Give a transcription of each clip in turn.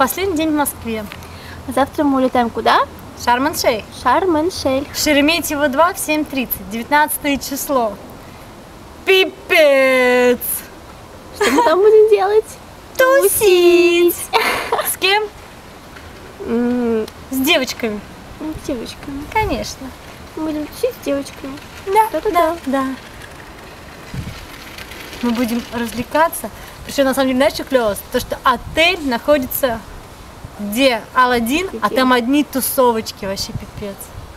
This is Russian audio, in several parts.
последний день в Москве. Завтра мы улетаем куда? Шарм-эль-Шейх. Шарм-эль-Шейх. Шереметьево 2 в 7:30. 19 число. Пипец! Что мы там будем делать? Тусить! С кем? С С девочками. девочками. Конечно. Мы будем тусить с девочками. Да. Мы будем развлекаться. Причем, на самом деле, знаешь, что клево? То, что отель находится где? Аладдин, а там одни тусовочки, вообще пипец.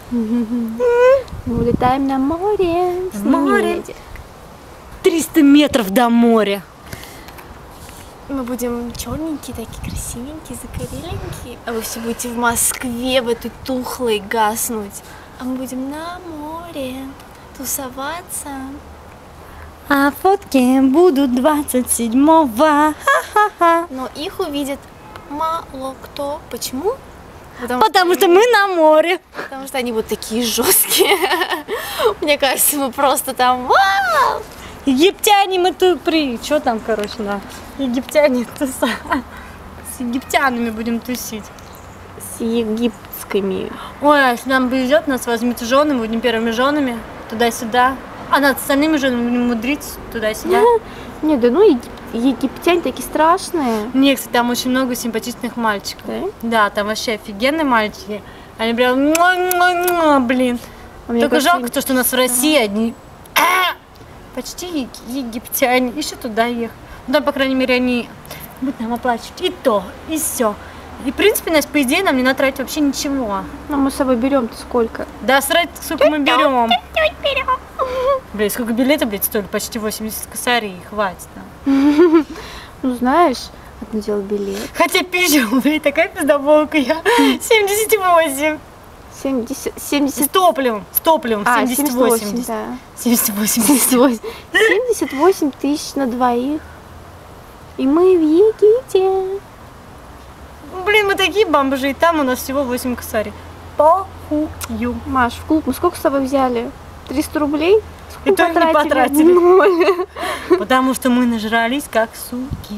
Мы улетаем на море. С Море. медведем. 300 метров до моря. Мы будем черненькие, такие красивенькие, закореленькие. А вы все будете в Москве, в этой тухлой гаснуть. А мы будем на море тусоваться. А фотки будут 27-го. Ха-ха-ха. Но их увидит мало кто. Почему? Потому что мы на море. Потому что они вот такие жесткие. Мне кажется, мы просто там... Вау! Египтяне мы тут Что там, короче, да? Египтяне туса. С египтянами будем тусить. С египетскими. Ой, а если нам повезет, нас возьмут жены, мы будем первыми женами. Туда-сюда. А над остальными женами будем мудрить туда-сюда. Не, да ну египтяне такие страшные. Нет, кстати, там очень много симпатичных мальчиков. Да? Да, там вообще офигенные мальчики. Они прям, блин. Только жалко то, что у нас в России одни почти египтяне. Еще туда ехать. Ну, там, по крайней мере, они будут нам оплачивать и то, и все. И, в принципе, нас, по идее, нам не надо тратить вообще ничего. Ну, мы с собой берем-то сколько? Да, срать, сколько мы берем. Блин, сколько билетов, блядь, стоили? Почти 80 косарей, хватит нам. Ну, знаешь, одно дело билет. Хотя пизжу, блядь, такая пиздоболка я. 78. 70... С топливом, 78. да. 78. 78 тысяч на двоих. И мы в Египте. Блин, мы такие бомжи, и там у нас всего 8 косарей. Похую. Маш, в клуб мы сколько с собой взяли? 300 рублей? И то не потратили. 0. Потому что мы нажрались как суки.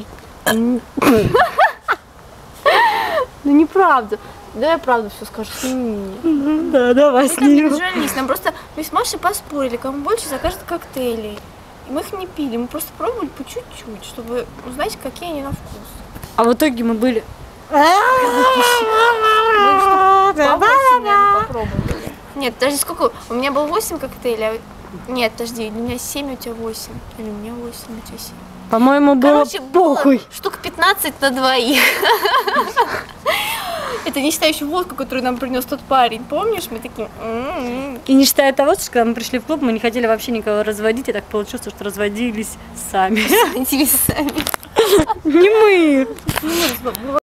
Ну неправда. Да я правду все скажу, сними меня. Да, давай Мы там не снимем. нажрались, нам просто мы с Машей поспорили, кому больше закажет коктейлей. И мы их не пили, мы просто пробовали по чуть-чуть, чтобы узнать, какие они на вкус. А в итоге мы были... Попробовали. Нет, подожди, сколько? У меня было 8 коктейлей, нет, подожди, у меня 7, у тебя 8. Или у меня 8, у тебя 7. По-моему, было похуй. Штук 15 на двоих. Это не считая еще водку, которую нам принес тот парень. Помнишь, мы такие... И не считая того, что когда мы пришли в клуб, мы не хотели вообще никого разводить, и так получилось, что разводились сами. Сами. Не мы.